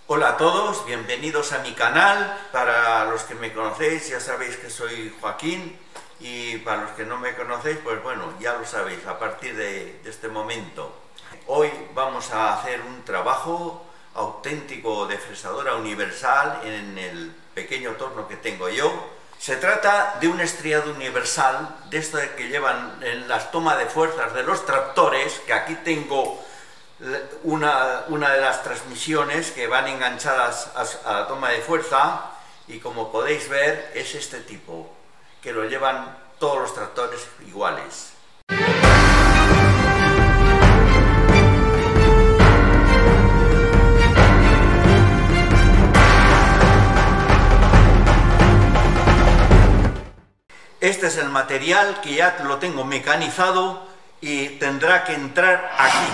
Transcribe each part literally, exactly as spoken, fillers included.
Hola a todos, bienvenidos a mi canal. Para los que me conocéis ya sabéis que soy Joaquín, y para los que no me conocéis, pues bueno, ya lo sabéis a partir de, de este momento. Hoy vamos a hacer un trabajo auténtico de fresadora universal en el pequeño torno que tengo yo. Se trata de un estriado universal, de esto que llevan en las tomas de fuerzas de los tractores, que aquí tengo Una, una de las transmisiones que van enganchadas a, a la toma de fuerza, y como podéis ver es este tipo, que lo llevan todos los tractores iguales. Este es el material que ya lo tengo mecanizado y tendrá que entrar aquí.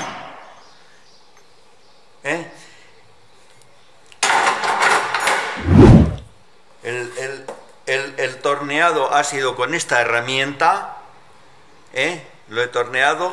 ¿Eh? El, el, el, el torneado ha sido con esta herramienta, ¿eh? Lo he torneado,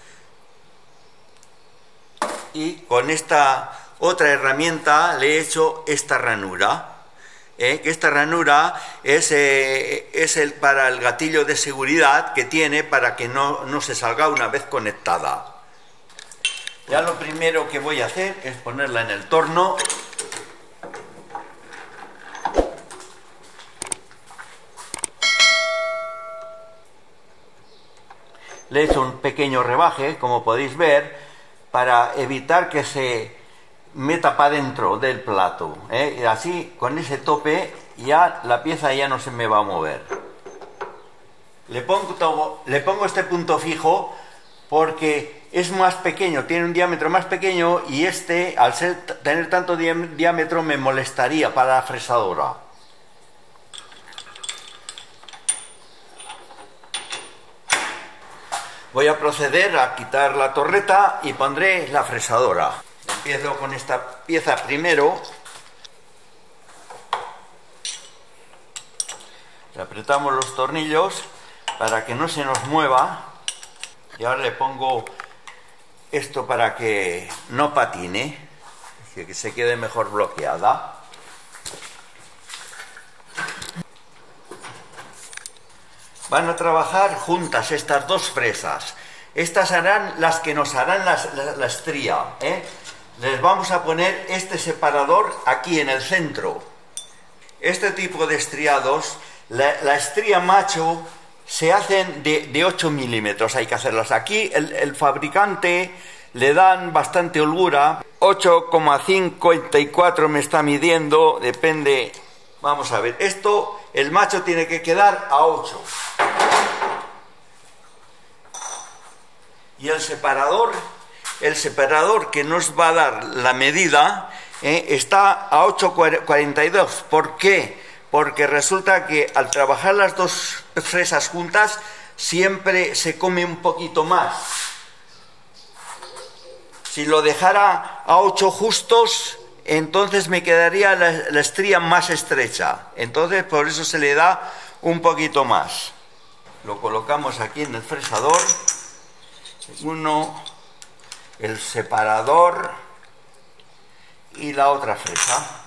y con esta otra herramienta le he hecho esta ranura, ¿eh? Que esta ranura es, eh, es el, para el gatillo de seguridad que tiene para que no, no se salga una vez conectada. Ya lo primero que voy a hacer es ponerla en el torno. Le he hecho un pequeño rebaje, como podéis ver, para evitar que se meta para dentro del plato, ¿eh? Y así, con ese tope, ya la pieza ya no se me va a mover. Le pongo, le pongo este punto fijo porque es más pequeño, tiene un diámetro más pequeño, y este, al ser, tener tanto diámetro, me molestaría para la fresadora. Voy a proceder a quitar la torreta y pondré la fresadora. Empiezo con esta pieza primero. Le apretamos los tornillos para que no se nos mueva. Y ahora le pongo esto para que no patine, que se quede mejor bloqueada. Van a trabajar juntas estas dos fresas. Estas harán las que nos harán las, la, la estría, ¿eh? Les vamos a poner este separador aquí en el centro. Este tipo de estriados, la, la estría macho, se hacen de, de ocho milímetros, hay que hacerlas. Aquí el, el fabricante le dan bastante holgura, ocho coma cincuenta y cuatro me está midiendo, depende. Vamos a ver, esto, el macho tiene que quedar a ocho. Y el separador, el separador que nos va a dar la medida, eh, está a ocho coma cuarenta y dos. ¿Por qué? Porque resulta que al trabajar las dos fresas juntas siempre se come un poquito más. Si lo dejara a ocho justos, entonces me quedaría la, la estría más estrecha. Entonces por eso se le da un poquito más. Lo colocamos aquí en el fresador. Uno, el separador y la otra fresa.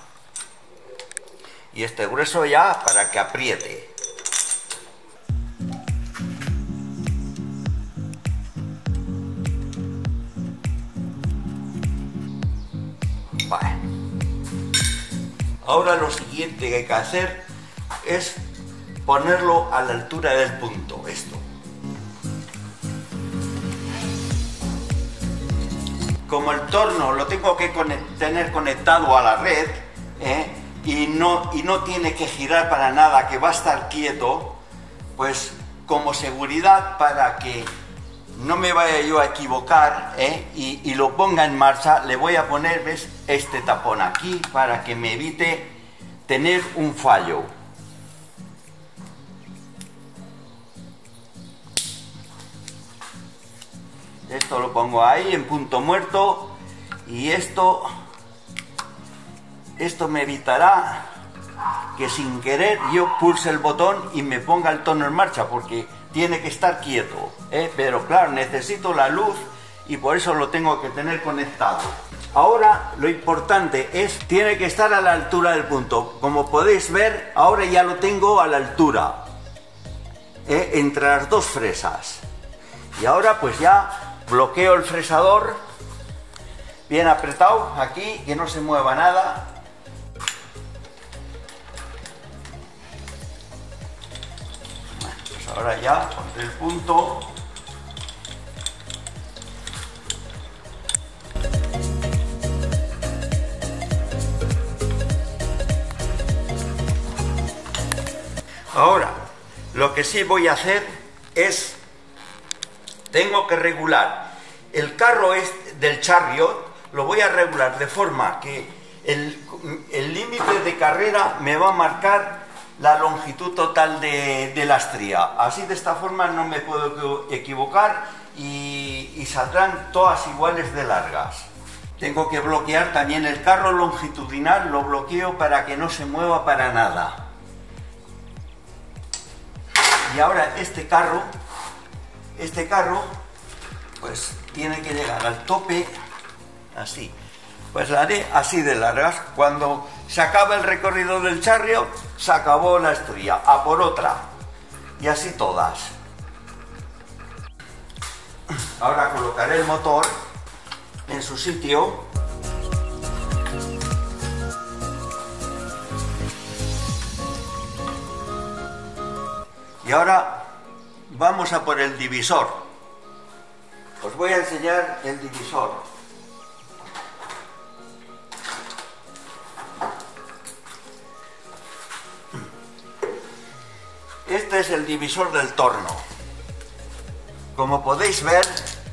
Y este grueso ya para que apriete. Vale. Ahora lo siguiente que hay que hacer es ponerlo a la altura del punto, esto. Como el torno lo tengo que tener conectado a la red, ¿eh? Y no, y no tiene que girar para nada, que va a estar quieto, pues como seguridad, para que no me vaya yo a equivocar, ¿eh? y, y lo ponga en marcha, le voy a poner, ¿ves?, este tapón aquí para que me evite tener un fallo. Esto lo pongo ahí en punto muerto, y esto... Esto me evitará que sin querer yo pulse el botón y me ponga el torno en marcha, porque tiene que estar quieto, ¿eh? Pero claro, necesito la luz y por eso lo tengo que tener conectado. Ahora lo importante es, tiene que estar a la altura del punto. Como podéis ver, ahora ya lo tengo a la altura, ¿eh? entre las dos fresas. Y ahora pues ya bloqueo el fresador bien apretado aquí, que no se mueva nada. Bueno, pues ahora ya pondré el punto. Ahora, lo que sí voy a hacer es, tengo que regular el carro este del Chariot, lo voy a regular de forma que el límite de carrera me va a marcar la longitud total de, de la estría. Así, de esta forma no me puedo equivocar y, y saldrán todas iguales de largas. Tengo que bloquear también el carro longitudinal, lo bloqueo para que no se mueva para nada. Y ahora este carro, este carro, pues tiene que llegar al tope, así. Pues la haré así de largas. Cuando se acaba el recorrido del Chariot, se acabó la estría, a por otra. Y así todas. Ahora colocaré el motor en su sitio. Y ahora vamos a por el divisor. Os voy a enseñar el divisor. Este es el divisor del torno. Como podéis ver,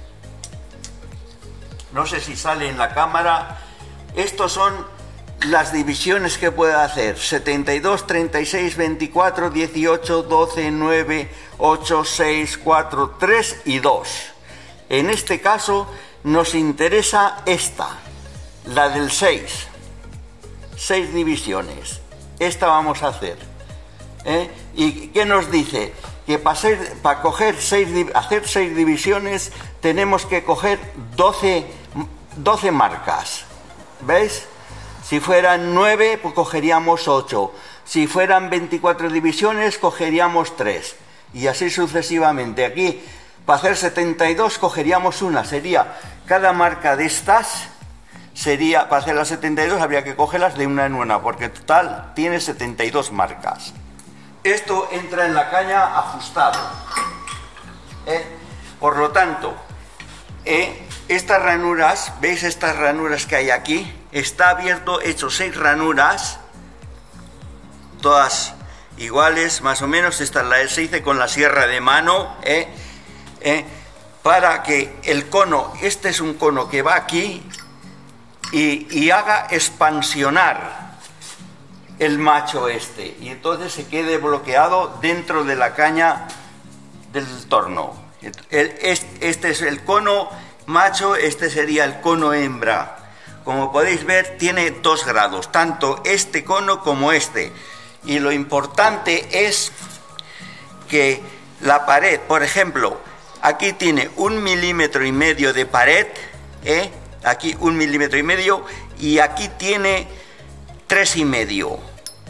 no sé si sale en la cámara, estos son las divisiones que puede hacer: setenta y dos, treinta y seis, veinticuatro, dieciocho, doce, nueve, ocho, seis, cuatro, tres y dos. En este caso nos interesa esta, la del seis. seis divisiones. Esta vamos a hacer. ¿Eh? ¿Y qué nos dice? Que para, ser, para coger seis, hacer seis divisiones tenemos que coger doce, doce marcas. ¿Veis? Si fueran nueve, pues cogeríamos ocho. Si fueran veinticuatro divisiones, cogeríamos tres. Y así sucesivamente. Aquí, para hacer setenta y dos, cogeríamos una. Sería, cada marca de estas, sería, para hacer las setenta y dos, habría que cogerlas de una en una, porque total tiene setenta y dos marcas. Esto entra en la caña ajustado. ¿Eh? Por lo tanto, eh, estas ranuras, ¿veis estas ranuras que hay aquí? Está abierto, hecho seis ranuras, todas iguales, más o menos. Esta la se hice con la sierra de mano, ¿eh? ¿Eh? Para que el cono, este es un cono que va aquí y, y haga expansionar el macho este, y entonces se quede bloqueado dentro de la caña del torno. El, este es el cono macho, este sería el cono hembra. Como podéis ver, tiene dos grados, tanto este cono como este. Y lo importante es que la pared, por ejemplo, aquí tiene un milímetro y medio de pared, ¿eh? Aquí un milímetro y medio, y aquí tiene tres y medio.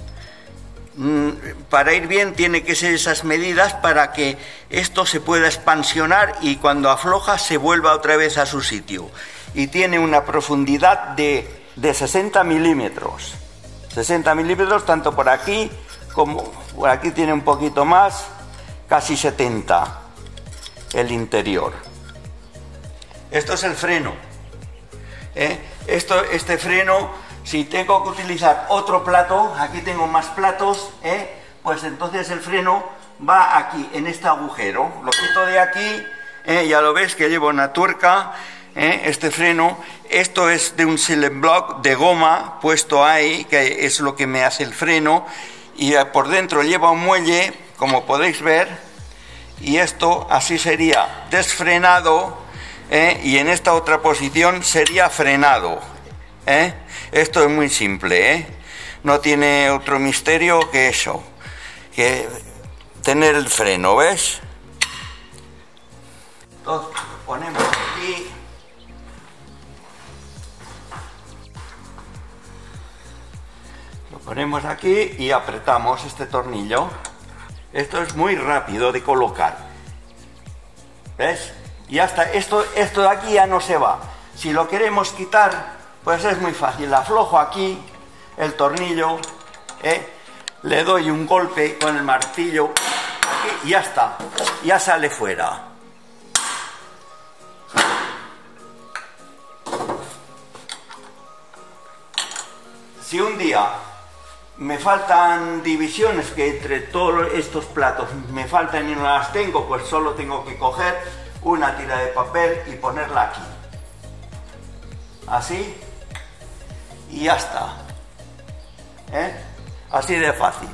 Para ir bien tiene que ser esas medidas para que esto se pueda expansionar y cuando afloja se vuelva otra vez a su sitio. Y tiene una profundidad de, de sesenta milímetros. sesenta milímetros tanto por aquí como por aquí, tiene un poquito más, casi setenta el interior. Esto es el freno. ¿Eh? Esto, este freno, si tengo que utilizar otro plato, aquí tengo más platos, ¿eh? Pues entonces el freno va aquí, en este agujero. Lo quito de aquí, ¿eh? Ya lo ves que lleva una tuerca, ¿eh? Este freno. Esto es de un silent block de goma puesto ahí, que es lo que me hace el freno. Y por dentro lleva un muelle, como podéis ver. Y esto así sería desfrenado, ¿eh? Y en esta otra posición sería frenado, ¿eh? Esto es muy simple, ¿eh? No tiene otro misterio que eso, que tener el freno, ¿ves? Entonces lo ponemos aquí. Ponemos aquí y apretamos este tornillo. Esto es muy rápido de colocar. ¿Ves? Y ya está. Esto, esto de aquí ya no se va. Si lo queremos quitar, pues es muy fácil. Aflojo aquí el tornillo, ¿eh? Le doy un golpe con el martillo aquí y ya está. Ya sale fuera. Si un día me faltan divisiones, que entre todos estos platos me faltan y no las tengo, pues solo tengo que coger una tira de papel y ponerla aquí. Así. Y ya está. ¿Eh? Así de fácil.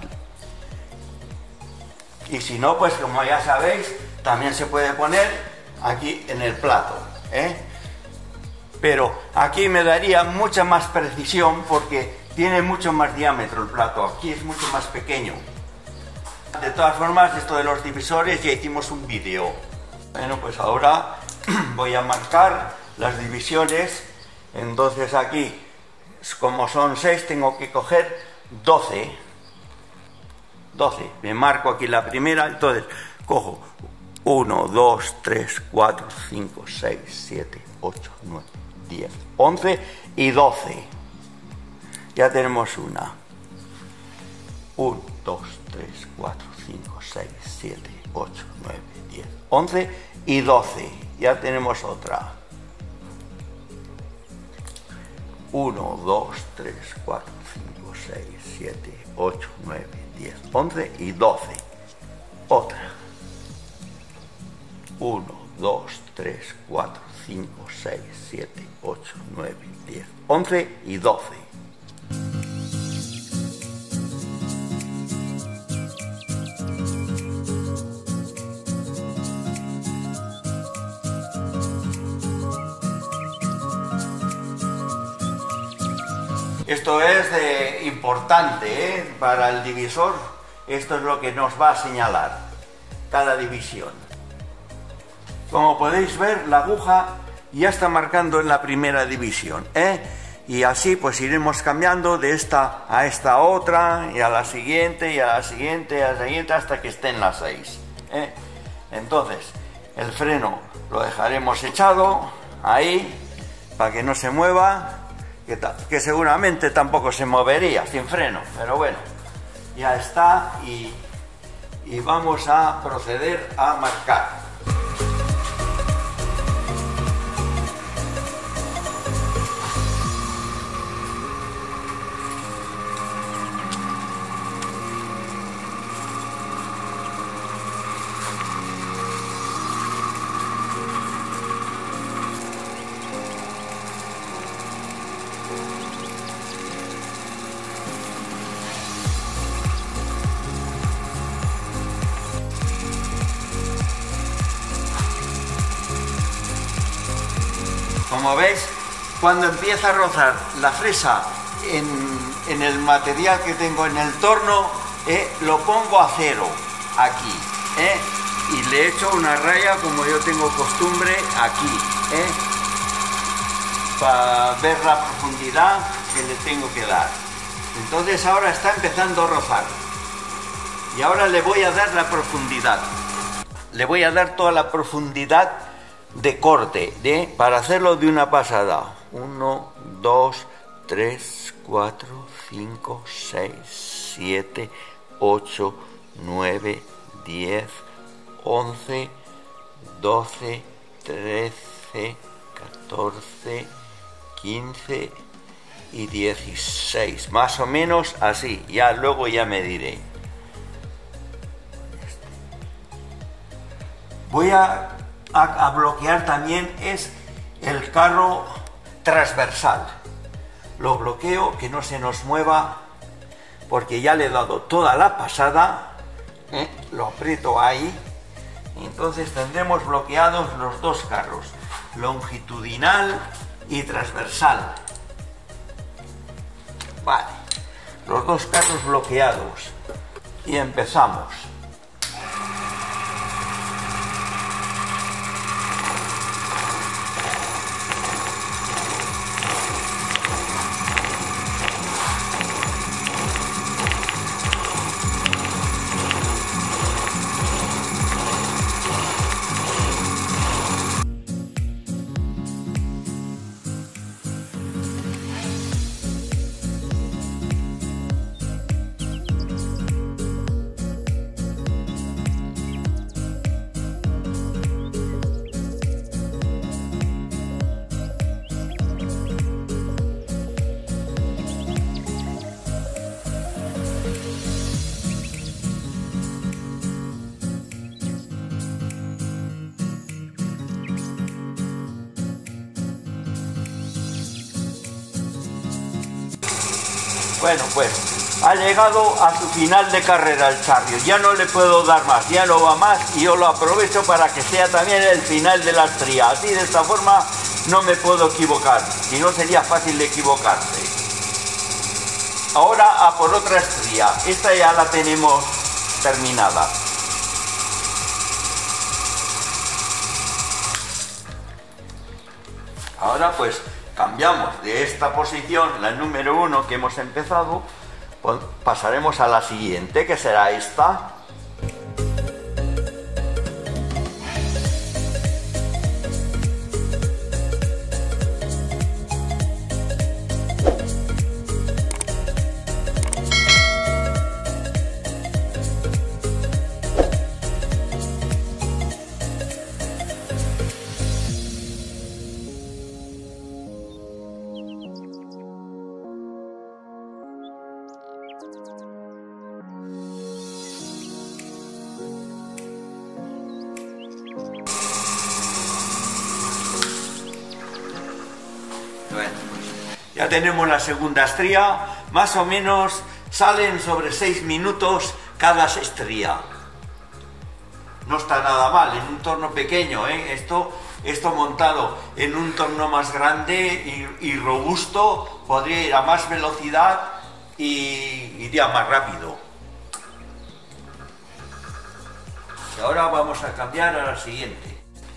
Y si no, pues como ya sabéis, también se puede poner aquí en el plato. ¿Eh? Pero aquí me daría mucha más precisión porque tiene mucho más diámetro el plato, aquí es mucho más pequeño. De todas formas, esto de los divisores ya hicimos un vídeo. Bueno, pues ahora voy a marcar las divisiones. Entonces aquí, como son seis, tengo que coger doce. doce. Me marco aquí la primera, entonces cojo uno, dos, tres, cuatro, cinco, seis, siete, ocho, nueve, diez, once y doce. Ya tenemos una. uno, dos, tres, cuatro, cinco, seis, siete, ocho, nueve, diez, once y doce. Ya tenemos otra. uno, dos, tres, cuatro, cinco, seis, siete, ocho, nueve, diez, once y doce. Otra. uno, dos, tres, cuatro, cinco, seis, siete, ocho, nueve, diez, once y doce. Esto es de importante, ¿eh? Para el divisor. Esto es lo que nos va a señalar cada división. Como podéis ver, la aguja ya está marcando en la primera división, ¿eh? Y así pues iremos cambiando de esta a esta otra, y a la siguiente, y a la siguiente, y a la siguiente, hasta que estén las seis, ¿eh? Entonces, el freno lo dejaremos echado ahí, para que no se mueva, que, que seguramente tampoco se movería sin freno, pero bueno, ya está, y, y vamos a proceder a marcar. Como veis, cuando empieza a rozar la fresa en, en el material que tengo en el torno, eh, lo pongo a cero aquí, eh, y le echo una raya, como yo tengo costumbre, aquí, eh, para ver la profundidad que le tengo que dar. Entonces ahora está empezando a rozar y ahora le voy a dar la profundidad. Le voy a dar toda la profundidad de corte, ¿eh? Para hacerlo de una pasada. uno, dos, tres, cuatro, cinco, seis, siete, ocho, nueve, diez, once, doce, trece, catorce, quince y dieciséis. Más o menos así. Ya luego ya me diré. Voy a A, a bloquear también es el carro transversal. Lo bloqueo, que no se nos mueva, porque ya le he dado toda la pasada, ¿eh? Lo aprieto ahí, y entonces tendremos bloqueados los dos carros, longitudinal y transversal. Vale, los dos carros bloqueados y empezamos. Bueno, pues ha llegado a su final de carrera el Charrio, ya no le puedo dar más, ya no va más y yo lo aprovecho para que sea también el final de la estría. Así de esta forma no me puedo equivocar, si no sería fácil de equivocarse. Ahora a por otra estría, esta ya la tenemos terminada. Ahora pues cambiamos de esta posición, la número uno que hemos empezado, pues pasaremos a la siguiente, que será esta. Ya tenemos la segunda estría, más o menos salen sobre seis minutos cada estría. No está nada mal, en un torno pequeño, ¿eh? Esto, esto montado en un torno más grande y, y robusto, podría ir a más velocidad y iría más rápido. Y ahora vamos a cambiar a la siguiente.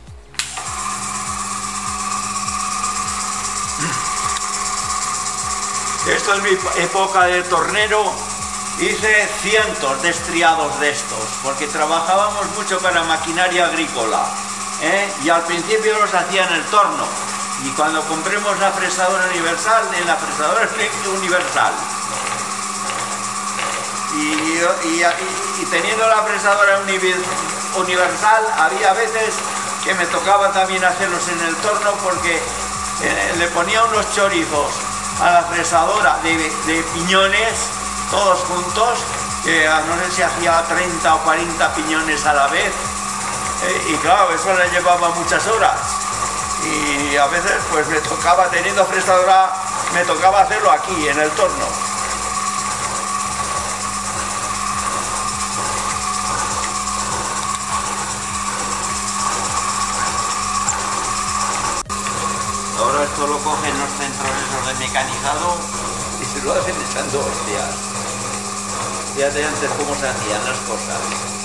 Esto es mi época de tornero, hice cientos de estriados de estos, porque trabajábamos mucho para maquinaria agrícola, ¿eh? Y al principio los hacía en el torno, y cuando compremos la fresadora universal, en la fresadora universal. Y, y, y, y teniendo la fresadora universal, había veces que me tocaba también hacerlos en el torno, porque eh, le ponía unos chorizos a la fresadora de, de piñones, todos juntos, que no sé si hacía treinta o cuarenta piñones a la vez, eh, y claro, eso le llevaba muchas horas, y a veces pues me tocaba, teniendo fresadora, me tocaba hacerlo aquí, en el torno. Ahora esto lo cogen los centros esos de mecanizado y se lo hacen echando hostias. Fíjate antes cómo se hacían las cosas.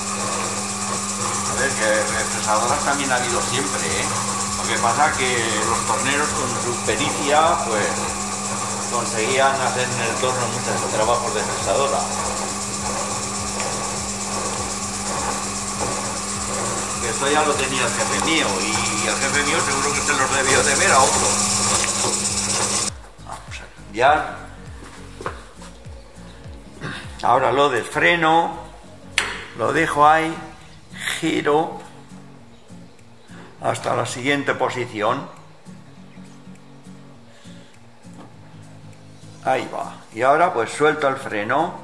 A ver, que fresadoras también ha habido siempre, ¿eh? Lo que pasa es que los torneros con su pericia, pues, conseguían hacer en el torno muchos trabajos de fresadora. Esto ya lo tenía el jefe mío y el jefe mío seguro que se los debió de ver a otros. Vamos a cambiar. Ahora lo del freno, lo dejo ahí, giro hasta la siguiente posición. Ahí va. Y ahora pues suelto el freno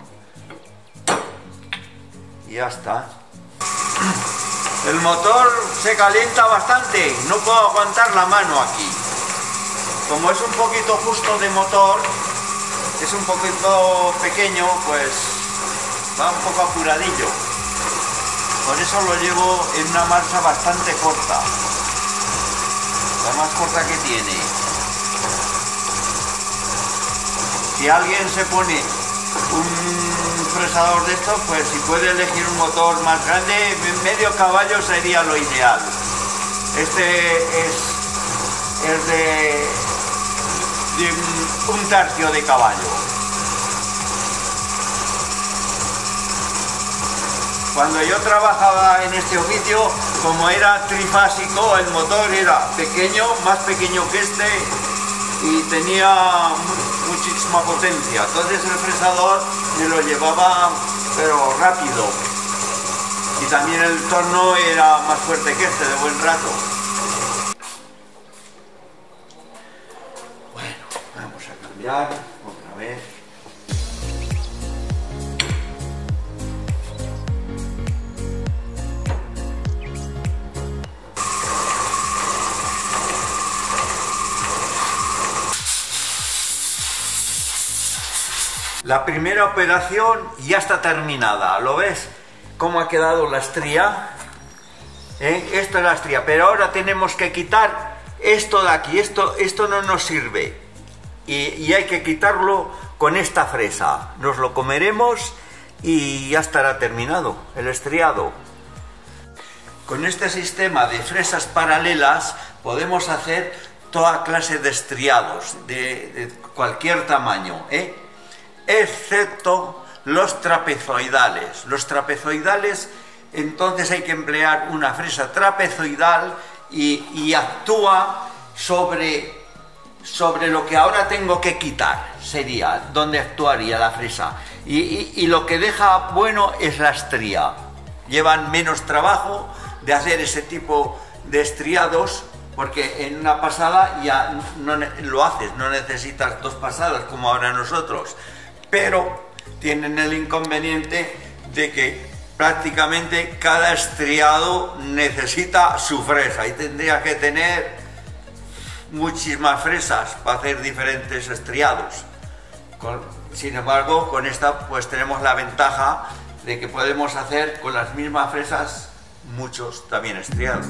y ya está. El motor se calienta bastante, no puedo aguantar la mano aquí. Como es un poquito justo de motor, es un poquito pequeño, pues va un poco apuradillo. Por eso lo llevo en una marcha bastante corta, la más corta que tiene. Si alguien se pone un fresador de estos, pues si puede elegir un motor más grande, medio caballo sería lo ideal. Este es, es de, de un, un tercio de caballo. Cuando yo trabajaba en este oficio, como era trifásico, el motor era pequeño, más pequeño que este, y tenía muchísima potencia. Entonces el fresador me lo llevaba, pero rápido. Y también el torno era más fuerte que este, de buen rato. Bueno, vamos a cambiar otra vez. La primera operación ya está terminada, ¿lo ves? ¿Cómo ha quedado la estría? ¿Eh? Esto es la estría, pero ahora tenemos que quitar esto de aquí, esto, esto no nos sirve. Y, y hay que quitarlo con esta fresa. Nos lo comeremos y ya estará terminado el estriado. Con este sistema de fresas paralelas podemos hacer toda clase de estriados, de, de cualquier tamaño, ¿eh? Excepto los trapezoidales. Los trapezoidales, entonces hay que emplear una fresa trapezoidal y, y actúa sobre, sobre lo que ahora tengo que quitar, sería donde actuaría la fresa. Y, y, y lo que deja bueno es la estría. Llevan menos trabajo de hacer ese tipo de estriados, porque en una pasada ya no lo haces, no necesitas dos pasadas como ahora nosotros, pero tienen el inconveniente de que prácticamente cada estriado necesita su fresa y tendría que tener muchísimas fresas para hacer diferentes estriados. Con, sin embargo, con esta pues tenemos la ventaja de que podemos hacer con las mismas fresas muchos también estriados.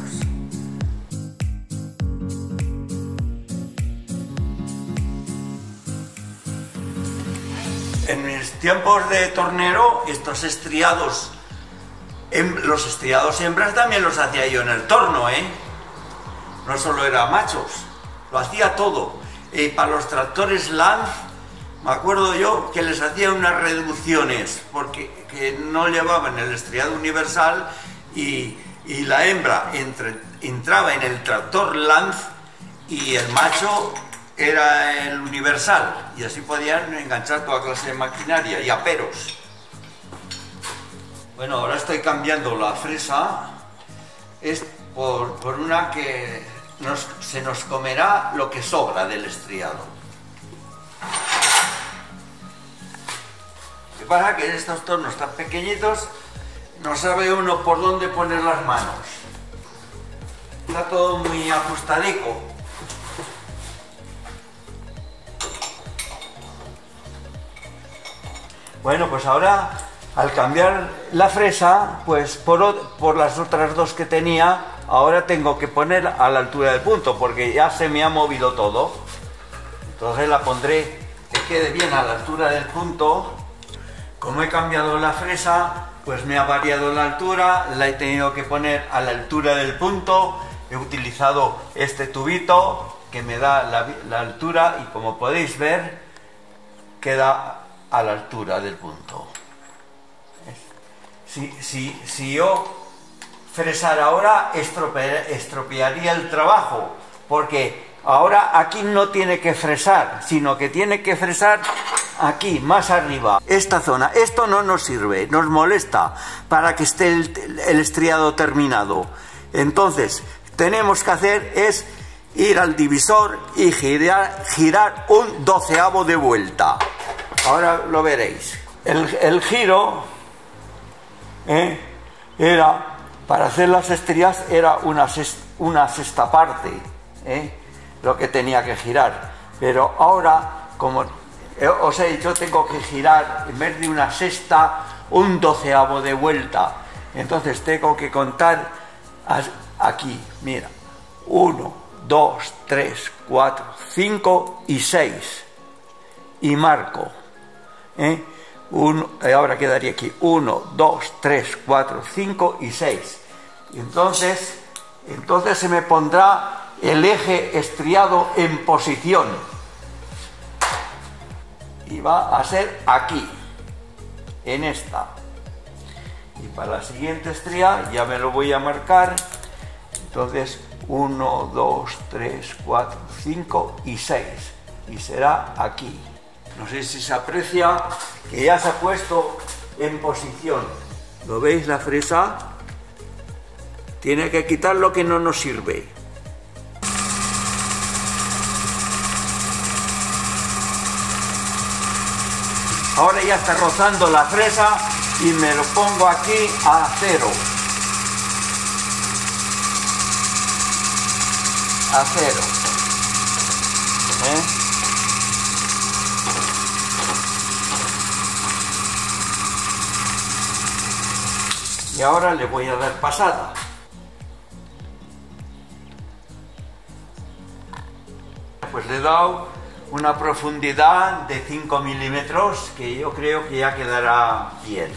En mis tiempos de tornero, estos estriados, los estriados hembras también los hacía yo en el torno, ¿eh? No solo era machos, lo hacía todo. Y para los tractores Lanz, me acuerdo yo que les hacía unas reducciones, porque que no llevaban el estriado universal y, y la hembra entre, entraba en el tractor Lanz y el macho era el universal, y así podían enganchar toda clase de maquinaria y aperos. Bueno, ahora estoy cambiando la fresa, es por, por una que nos, se nos comerá lo que sobra del estriado. Lo que pasa es que en estos tornos tan pequeñitos no sabe uno por dónde poner las manos. Está todo muy ajustadico. Bueno, pues ahora, al cambiar la fresa, pues por, por las otras dos que tenía, ahora tengo que poner a la altura del punto, porque ya se me ha movido todo. Entonces la pondré que quede bien a la altura del punto. Como he cambiado la fresa, pues me ha variado la altura, la he tenido que poner a la altura del punto. He utilizado este tubito que me da la, la altura y, como podéis ver, queda a la altura del punto. Si, si, si yo fresara ahora, estropearía, estropearía el trabajo, porque ahora aquí no tiene que fresar, sino que tiene que fresar aquí, más arriba, esta zona. Esto no nos sirve, nos molesta para que esté el, el estriado terminado. Entonces, tenemos que hacer es ir al divisor y girar, girar un doceavo de vuelta. Ahora lo veréis. El, el giro ¿eh? era, para hacer las estrías, era una, sexta, una sexta parte, ¿eh? lo que tenía que girar. Pero ahora, como os he dicho, tengo que girar, en vez de una sexta, un doceavo de vuelta. Entonces tengo que contar aquí, mira, uno, dos, tres, cuatro, cinco y seis. Y marco. ¿Eh? Uno, ahora quedaría aquí uno, dos, tres, cuatro, cinco y seis. Y entonces, entonces se me pondrá el eje estriado en posición. Y va a ser aquí, en esta. Y para la siguiente estría ya me lo voy a marcar. Entonces, uno, dos, tres, cuatro, cinco y seis. Y será aquí. No sé si se aprecia que ya se ha puesto en posición. ¿Lo veis la fresa? Tiene que quitar lo que no nos sirve. Ahora ya está rozando la fresa y me lo pongo aquí a cero. A cero. ¿Eh? Y ahora le voy a dar pasada. Pues le he dado una profundidad de cinco milímetros que yo creo que ya quedará bien.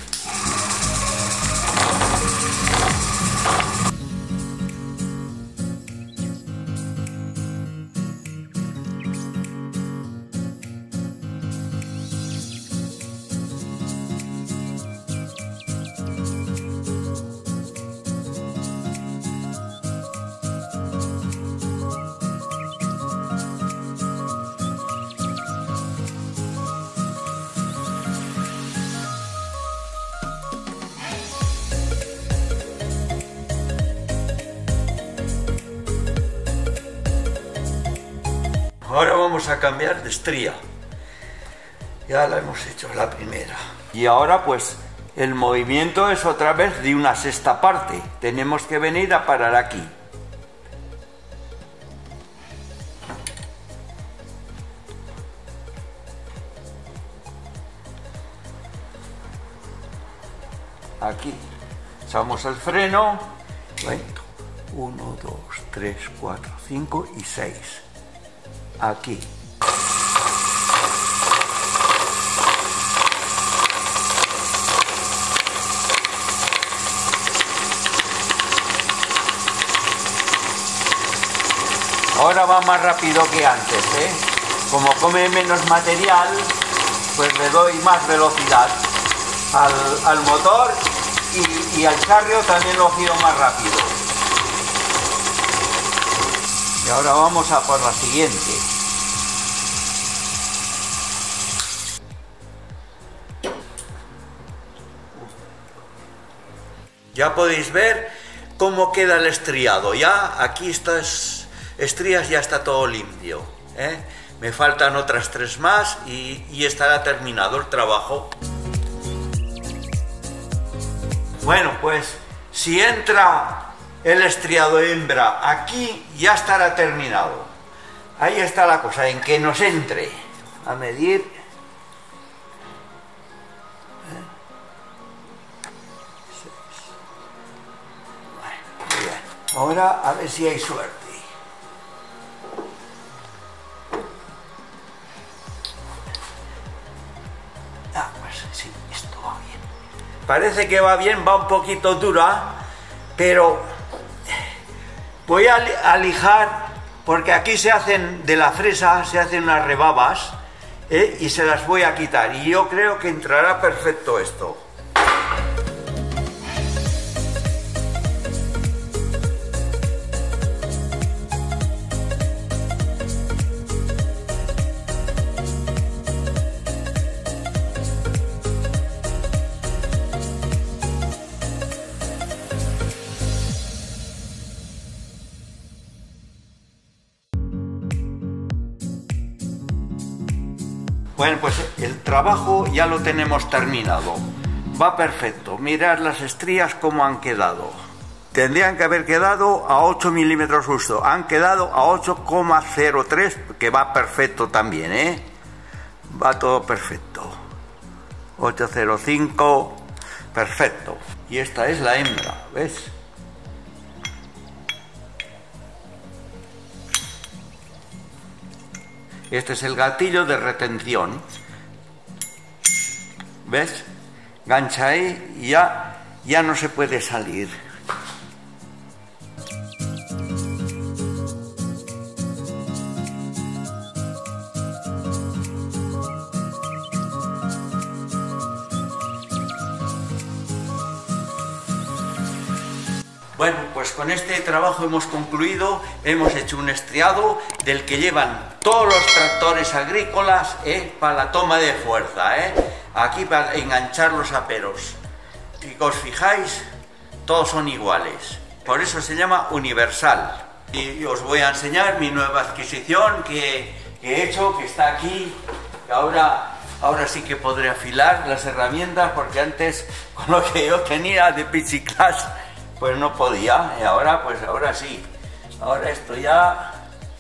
Ahora vamos a cambiar de estría. Ya la hemos hecho la primera. Y ahora pues el movimiento es otra vez de una sexta parte. Tenemos que venir a parar aquí. Aquí echamos el freno. uno, dos, tres, cuatro, cinco y seis. Aquí. Ahora va más rápido que antes, ¿eh? Como come menos material, pues le doy más velocidad al, al motor y, y al carrio también lo giro más rápido. Y ahora vamos a por la siguiente. Ya podéis ver cómo queda el estriado. Ya aquí estas estrías ya está todo limpio, ¿eh? Me faltan otras tres más y, y estará terminado el trabajo. Bueno, pues si entra el estriado hembra aquí, ya estará terminado. Ahí está la cosa, en que nos entre a medir. Ahora a ver si hay suerte. Ah, pues sí, esto va bien. Parece que va bien, va un poquito dura, pero voy a, a lijar, porque aquí se hacen, de la fresa, se hacen unas rebabas, ¿eh? Y se las voy a quitar. Y yo creo que entrará perfecto esto. Bueno, pues el trabajo ya lo tenemos terminado. Va perfecto. Mirad las estrías cómo han quedado. Tendrían que haber quedado a ocho milímetros justo. Han quedado a ocho coma cero tres, que va perfecto también, ¿eh? Va todo perfecto. ocho coma cero cinco, perfecto. Y esta es la hembra, ¿ves? Este es el gatillo de retención. ¿Ves? Gancha ahí y ya, ya no se puede salir. Bueno, pues con este trabajo hemos concluido, hemos hecho un estriado del que llevan todos los tractores agrícolas, ¿eh? Para la toma de fuerza, ¿eh? Aquí para enganchar los aperos. Si os fijáis, todos son iguales, por eso se llama universal. Y os voy a enseñar mi nueva adquisición que, que he hecho, que está aquí, que ahora, ahora sí que podré afilar las herramientas, porque antes con lo que yo tenía de Pichiclass pues no podía, y ahora pues ahora sí. Ahora esto ya,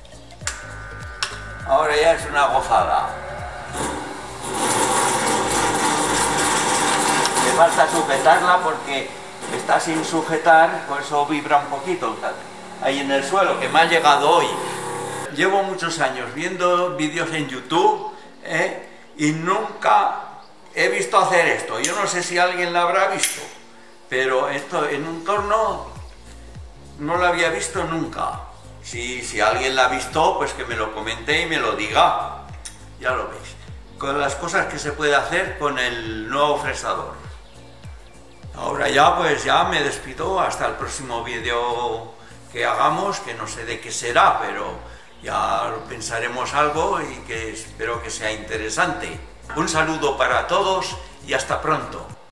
ahora ya es una gozada. Me falta sujetarla porque está está sin sujetar, por eso vibra un poquito ahí en el suelo, que me ha llegado hoy. Llevo muchos años viendo vídeos en YouTube, ¿eh? Y nunca he visto hacer esto. Yo no sé si alguien lo habrá visto, pero esto en un torno no lo había visto nunca. Si, si alguien lo ha visto, pues que me lo comente y me lo diga. Ya lo veis. Con las cosas que se puede hacer con el nuevo fresador. Ahora ya, pues ya me despido hasta el próximo vídeo que hagamos, que no sé de qué será, pero ya pensaremos algo y que espero que sea interesante. Un saludo para todos y hasta pronto.